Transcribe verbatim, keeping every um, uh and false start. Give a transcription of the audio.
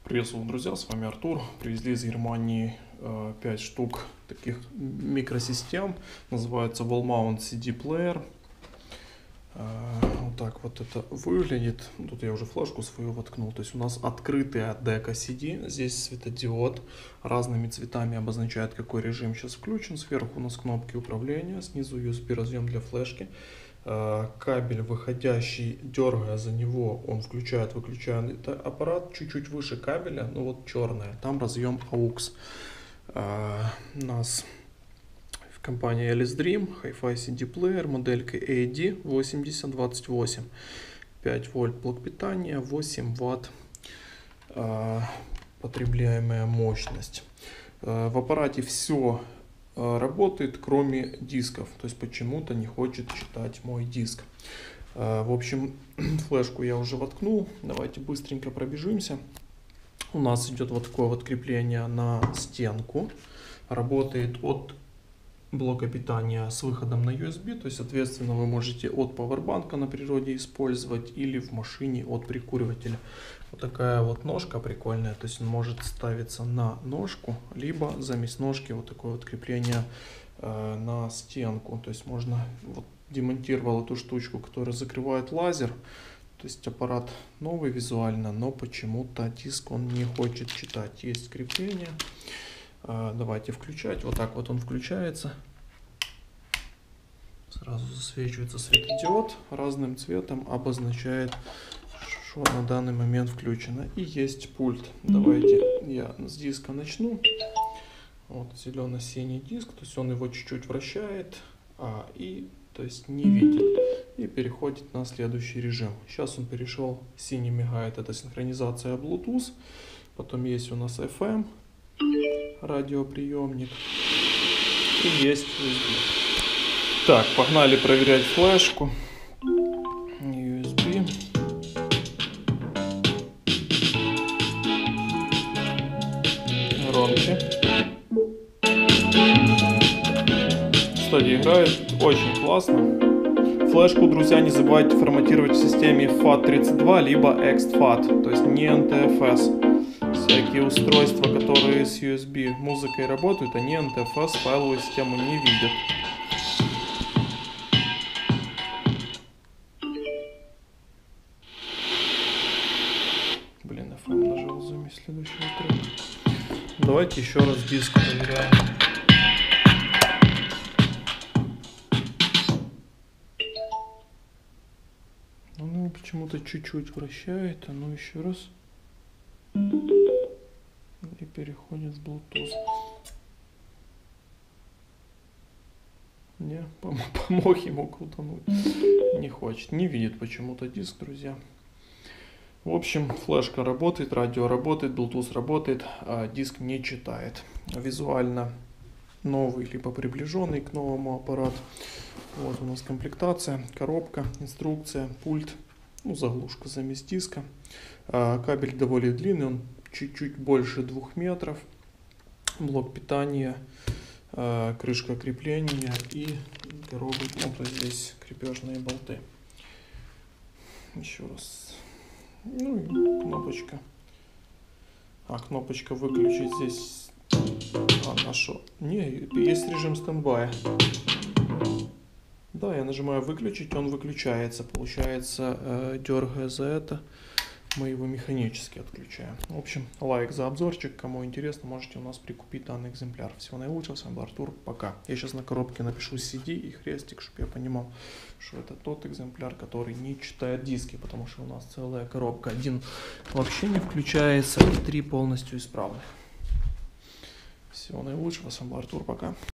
Приветствую, друзья, с вами Артур. Привезли из Германии э, пять штук таких микросистем. Называется Wall Mount си ди Player. Э, вот так вот это выглядит. Тут я уже флешку свою воткнул. То есть у нас открытая дека си ди. Здесь светодиод разными цветами обозначает, какой режим сейчас включен. Сверху у нас кнопки управления, снизу ю эс би разъем для флешки. Кабель выходящий, дергая за него, он включает, выключает аппарат. Чуть-чуть выше кабеля, ну вот черное, там разъем эй ю экс. У нас в компании Alice Dream Hi-Fi си ди Player, моделька эй ди восемьдесят двадцать восемь. пять вольт блок питания, восемь ватт потребляемая мощность. В аппарате все работает, кроме дисков, то есть почему-то не хочет читать мой диск. В общем, флешку я уже воткнул, давайте быстренько пробежимся. У нас идет вот такое вот крепление на стенку, работает от блока питания с выходом на ю эс би, то есть соответственно вы можете от пауэрбанка на природе использовать или в машине от прикуривателя. Вот такая вот ножка прикольная, то есть он может ставиться на ножку, либо заместь ножки вот такое вот крепление э, на стенку. То есть можно, вот демонтировал эту штучку, которая закрывает лазер. То есть аппарат новый визуально, но почему-то диск он не хочет читать. Есть крепление. Э, давайте включать. Вот так вот он включается. Сразу засвечивается светодиод, разным цветом обозначает, что на данный момент включено. И есть пульт. Давайте я с диска начну. Вот зелено-синий диск, то есть он его чуть-чуть вращает, а, и то есть не видит. И переходит на следующий режим. Сейчас он перешел, синий мигает, это синхронизация Bluetooth. Потом есть у нас эф эм, радиоприемник. И есть ю эс би. Так, погнали проверять флешку. ю эс би. Громче. Кстати, играет очень классно. Флешку, друзья, не забывайте форматировать в системе фат тридцать два либо экс фат, то есть не эн ти эф эс. Всякие устройства, которые с ю эс би музыкой работают, они эн ти эф эс файловую систему не видят. Блин, эф эм нажал заместь следующего трека. Давайте еще раз диск проверяем. Ну, почему-то чуть-чуть вращает, а ну еще раз. И переходит в Bluetooth. Не, пом помог ему крутануть. Не хочет, не видит почему-то диск, друзья. В общем, флешка работает, радио работает, Bluetooth работает, а диск не читает. Визуально новый, либо приближенный к новому аппарат. Вот у нас комплектация, коробка, инструкция, пульт, ну, заглушка заместь диска. А, кабель довольно длинный, он чуть-чуть больше двух метров. Блок питания, а, крышка крепления и коробка, ну, то есть здесь крепежные болты. Еще раз. Ну и кнопочка. А, кнопочка выключить здесь. А, на что? Не, есть режим стендбая. Да, я нажимаю выключить, он выключается. Получается, э, дергая за это, мы его механически отключаем. В общем, лайк за обзорчик. Кому интересно, можете у нас прикупить данный экземпляр. Всего наилучшего, с вами был Артур. Пока. Я сейчас на коробке напишу си ди и хрестик, чтобы я понимал, что это тот экземпляр, который не читает диски, потому что у нас целая коробка. Один вообще не включается, и три полностью исправны. Всего наилучшего, с вами был Артур. Пока.